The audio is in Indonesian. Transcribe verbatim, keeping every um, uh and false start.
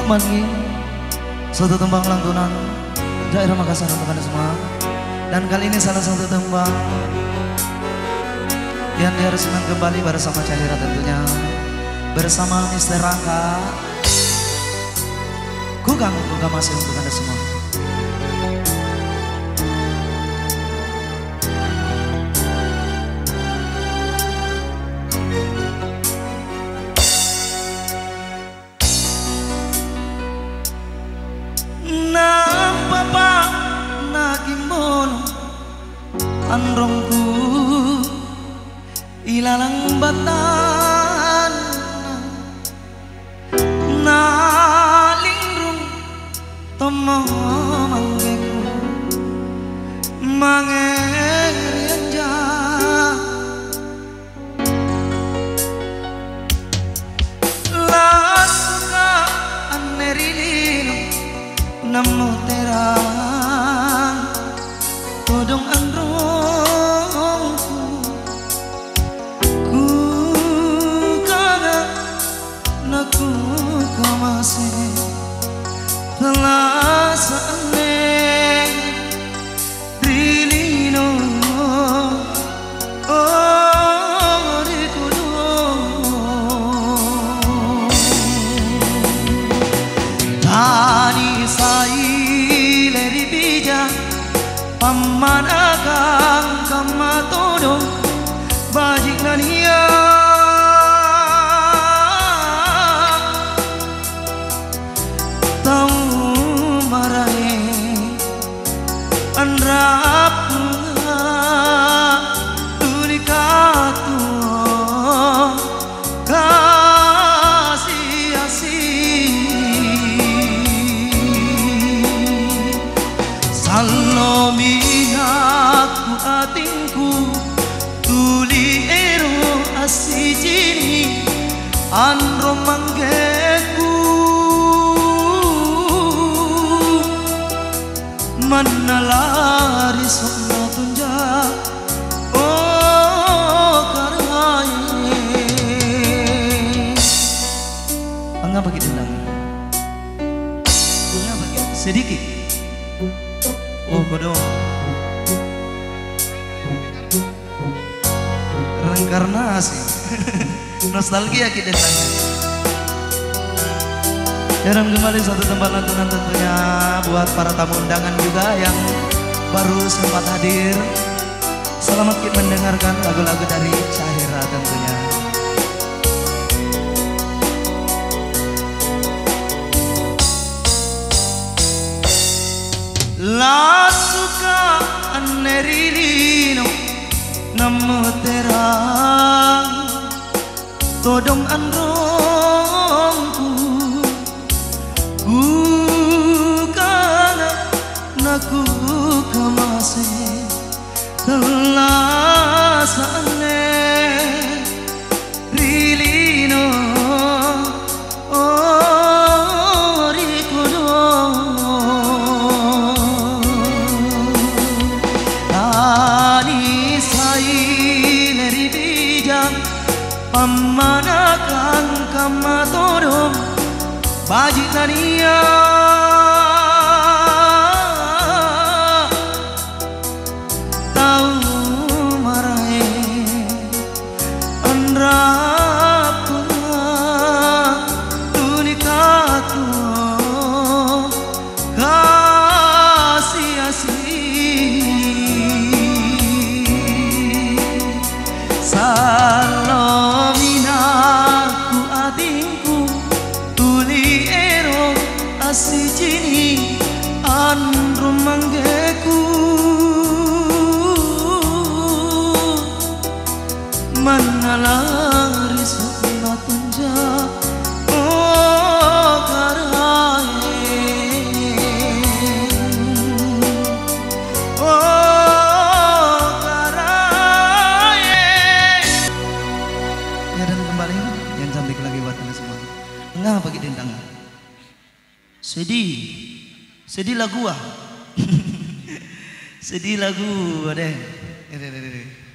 Mangi suatu tembang lantunan daerah Makassar untuk Anda semua. Dan kali ini salah satu tembang yang diharuskan kembali bersama Cahira tentunya, bersama Mister Rangka. Kugang Kugang masih untuk Anda semua. Androngku ilalang batan nalingrung tomo manggeku mangerianja lasuka anerilino namo terang todong androng aku masih telah saneng rilino oh rikudo tani sai leri bija pamanagang kamatodo bajik nania Anrap tunikatu kasih asih salominaku atingku tuli ero asih jini andro manggeku manalari sokna tunja oh karai enggak begitu nang enggak begitu sedikit oh kodo reinkarnasi nostalgia kita tanya. Dan kembali satu tempat lantunan tentunya buat para tamu undangan juga yang baru sempat hadir. Selamat kita mendengarkan lagu-lagu dari Cahira tentunya. La suka anerilino namo terang todong androngku Kukana naku kamase telah sane rilino oh rikudo ani sai leri bijang pamanakan kamatodom bajik nania tahu marai anrap tunikatu kasih asih salominaku adingku asih jini andro manggeku manalari sokna tunja oh karai oh karai ya. Dan kembali yang cantik lagi buat kalian semua enggak pakai dendang sedih, sedih lagu ah, sedih lagu deh.